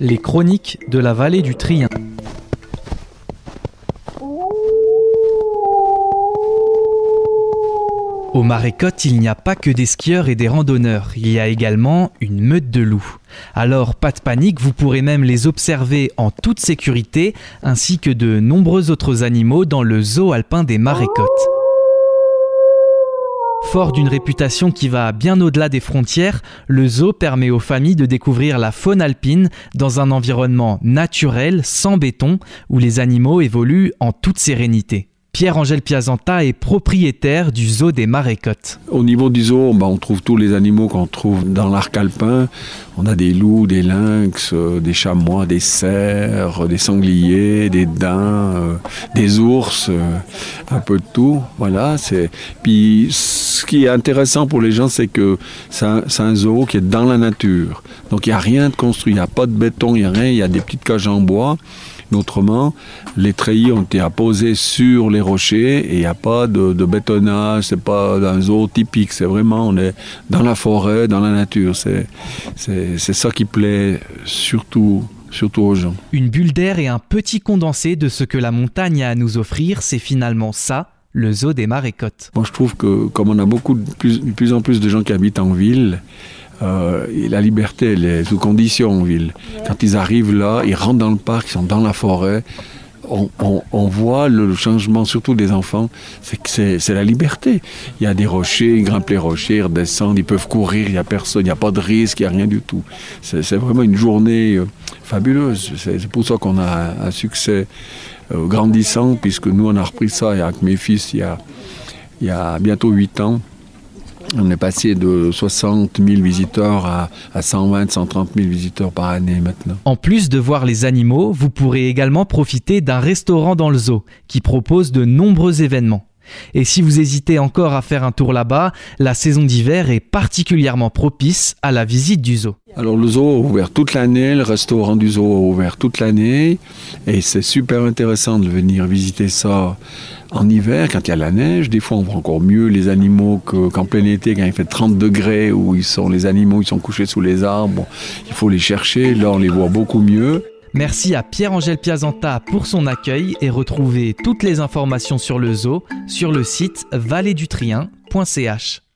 Les chroniques de la vallée du Trien. Au Marécotte, il n'y a pas que des skieurs et des randonneurs, il y a également une meute de loups. Alors pas de panique, vous pourrez même les observer en toute sécurité, ainsi que de nombreux autres animaux dans le zoo alpin des Marécottes. Fort d'une réputation qui va bien au-delà des frontières, le zoo permet aux familles de découvrir la faune alpine dans un environnement naturel, sans béton, où les animaux évoluent en toute sérénité. Pierre-Angèle Piazanta est propriétaire du zoo des Marécottes. Au niveau du zoo, on trouve tous les animaux qu'on trouve dans l'arc alpin. On a des loups, des lynx, des chamois, des cerfs, des sangliers, des daims, des ours, un peu de tout. Voilà, Puis ce qui est intéressant pour les gens, c'est que c'est un zoo qui est dans la nature. Donc il n'y a rien de construit, il n'y a pas de béton, il n'y a rien, il y a des petites cages en bois. Mais autrement, les treillis ont été apposés sur les rochers et il n'y a pas de bétonnage, c'est pas un zoo typique, c'est vraiment, on est dans la forêt, dans la nature. C'est ça qui plaît surtout aux gens. Une bulle d'air et un petit condensé de ce que la montagne a à nous offrir, c'est finalement ça, le zoo des Marécottes. Moi je trouve que comme on a de plus en plus de gens qui habitent en ville, la liberté, elle est sous condition en ville. Quand ils arrivent là, ils rentrent dans le parc, ils sont dans la forêt. On voit le changement, surtout des enfants, c'est la liberté. Il y a des rochers, ils grimpent les rochers, ils redescendent, ils peuvent courir, il n'y a personne, il n'y a pas de risque, il n'y a rien du tout. C'est vraiment une journée fabuleuse. C'est pour ça qu'on a un succès grandissant, puisque nous, on a repris ça avec mes fils il y a bientôt 8 ans. On est passé de 60 000 visiteurs à 120 130 000 visiteurs par année maintenant. En plus de voir les animaux, vous pourrez également profiter d'un restaurant dans le zoo qui propose de nombreux événements. Et si vous hésitez encore à faire un tour là-bas, la saison d'hiver est particulièrement propice à la visite du zoo. Alors le zoo est ouvert toute l'année, le restaurant du zoo est ouvert toute l'année et c'est super intéressant de venir visiter ça en hiver quand il y a la neige. Des fois on voit encore mieux les animaux qu'en plein été quand il fait 30 degrés où les animaux ils sont couchés sous les arbres. Il faut les chercher, là on les voit beaucoup mieux. Merci à Pierre-Angèle Piazanta pour son accueil et retrouvez toutes les informations sur le zoo sur le site valledutrien.ch.